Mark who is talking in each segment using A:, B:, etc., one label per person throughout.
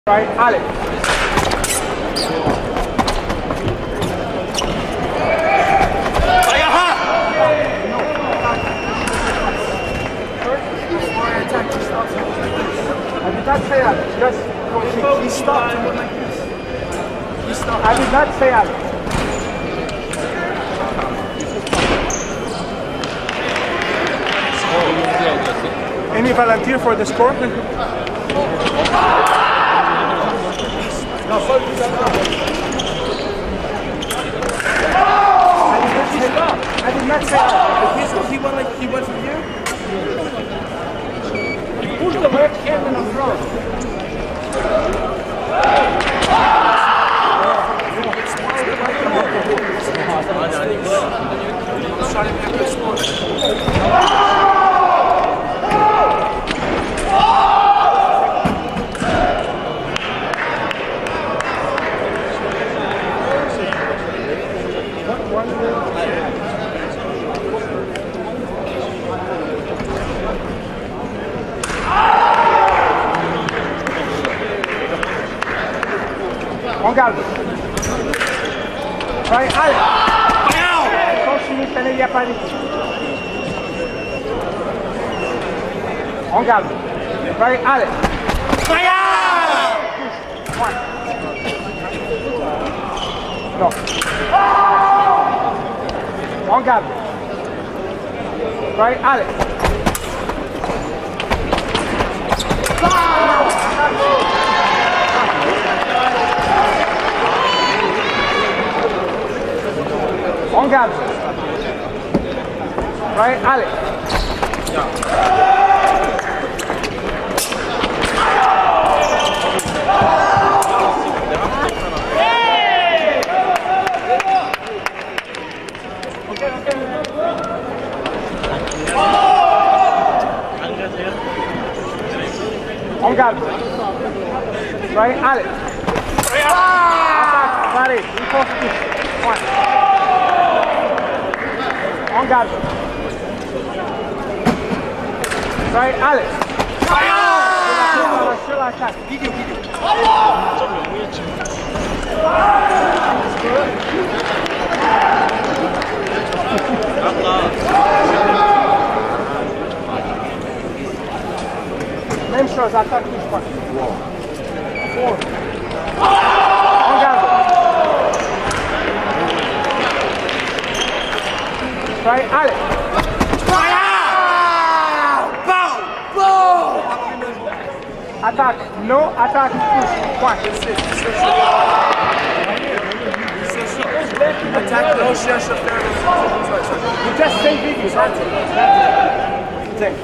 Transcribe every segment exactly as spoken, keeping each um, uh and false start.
A: Right, Alex. I did not say Alex, just he stopped. He stopped. I did not say Alex. Any volunteer for the score? No, focus on that. I did not say that. He went like he went from here. He pushed the left hand in the front. On garde. Vai, allez. Continue, tenez, il n'y a pas d'équipe. On garde. Vai, allez. Non. On garde. Vai, allez. On garde. Right, allez. On garde. Right, allez. Allez, il faut on garde. Right, Alex. Sur l'attaque. Vidéo, vidéo. Même chose, attaque touche pas. On garde. Right, Alex. Attaque, no, attaque, push, point.
B: Attaque, no, cherche à faire.
A: You just say video, that's it. That's it.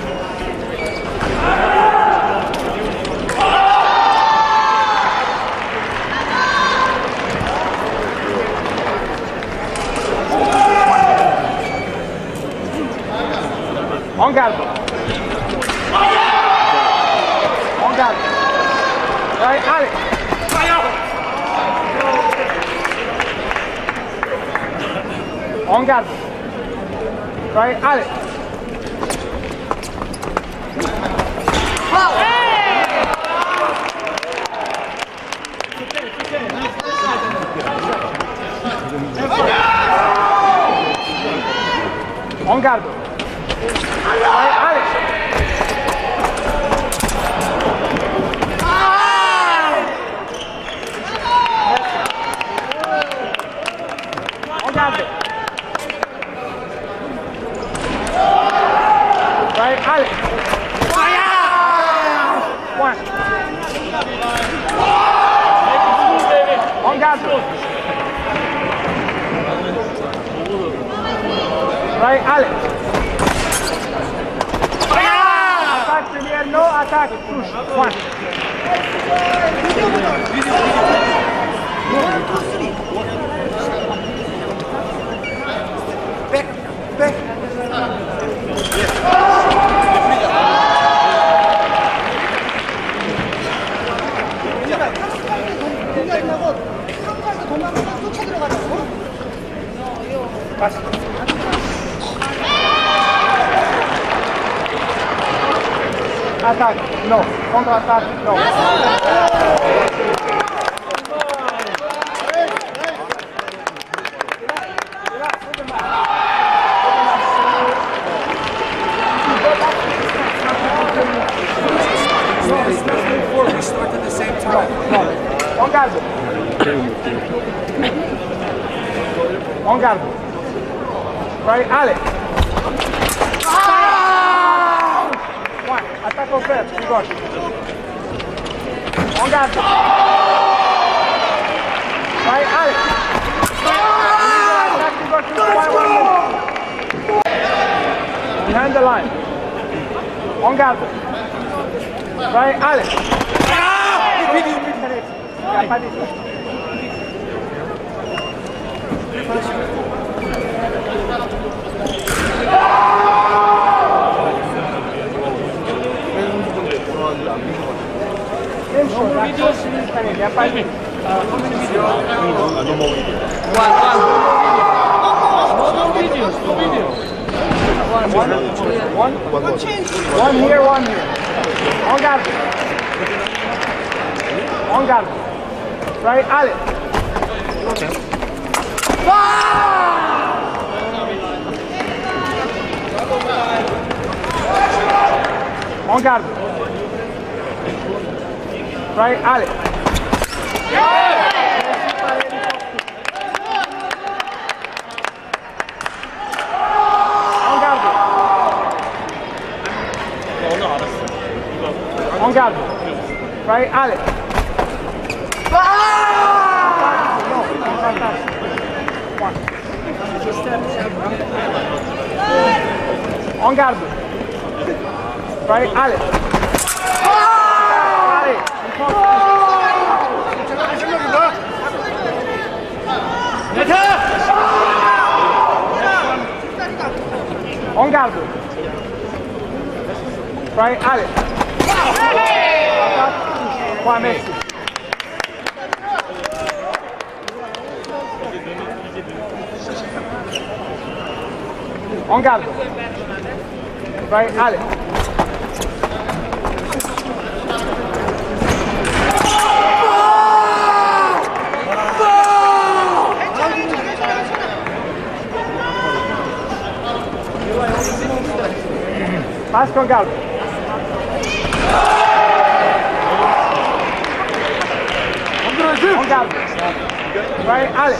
A: On garde. On garde. Right, allez. On garde. Right, allez. On garde. Right, allez. On garde. Right, allez. Point. On garde. Right, allez. Attaque première, no, attaque, touche, point. Back, back. Passe. Attaque, non. Contre-attaque, non. garde. En garde. Right, Alex. Ah! One. Attaque au fer, du gauche. En garde. Right, Alex. Attaque du gauche. One, one minute. Behind the line. En garde. Right, Alex. One, one here, one here. En garde. En garde. Right, Alex. En garde. Right, Alex. En garde. En garde. Right, Alex. En garde. Right, Alex. En garde. Right, Alex. Qua, merci. En garde. Right, Alex. Passe con garde. En garde. Right, Alex.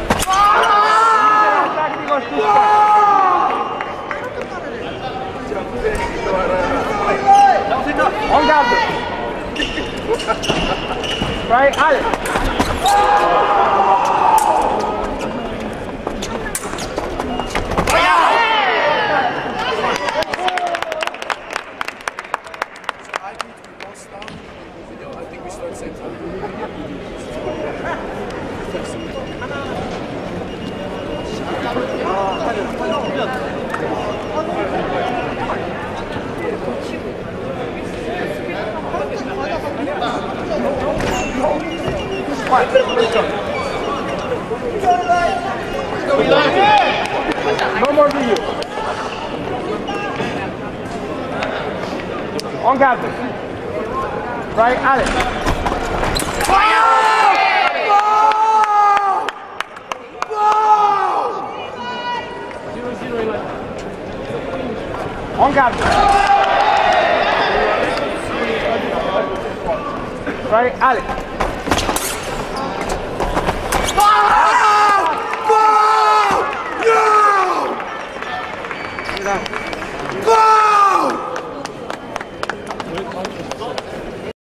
A: En garde. Right, Alex.
B: I think we start same time.
A: No more video. En garde. Right, Alex. En garde. Right, Alex.